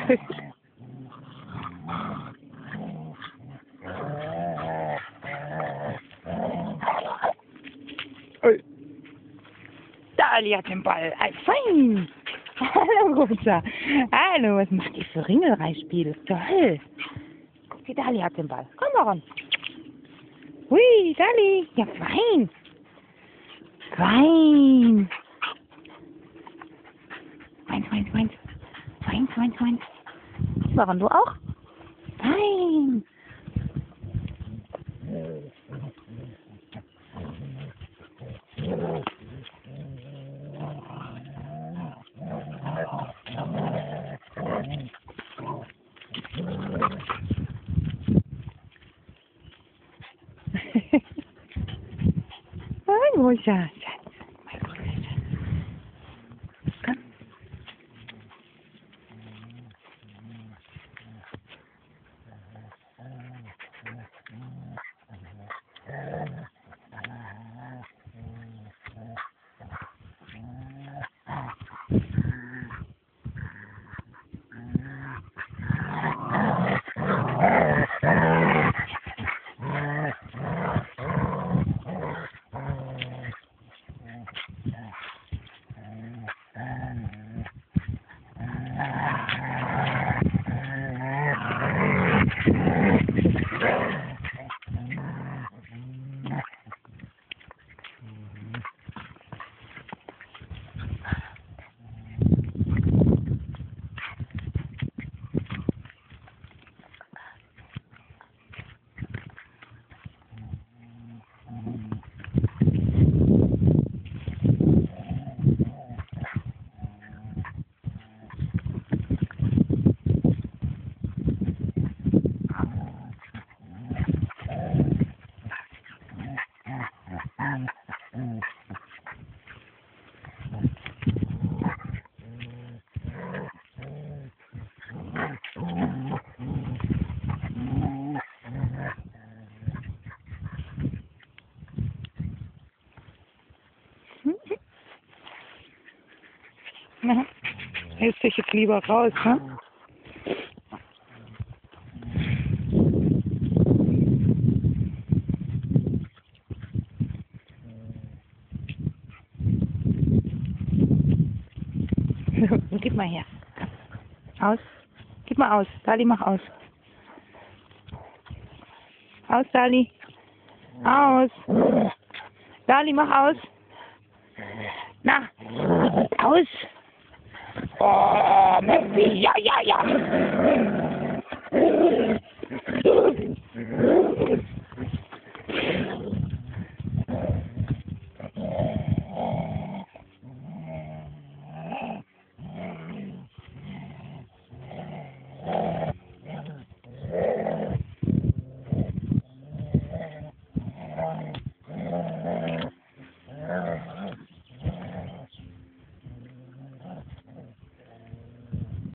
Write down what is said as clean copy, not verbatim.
Ui. Dali hat den Ball. Fein. Hallo, Rosa. Hallo, was macht ihr für Ringelreispiel? Toll. Die Dali hat den Ball. Komm mal ran. Hui, Dali. Ja, fein. Fein. Fein. Fein. Warum du auch? Fein. Fein, Rosa. Komm. Na, hältst dich jetzt lieber raus, ne? Gib mal her. Aus. Gib mal aus. Dali, mach aus. Aus, Dali. Aus. Dali, mach aus. Na, aus. Oh, Meppi, ja.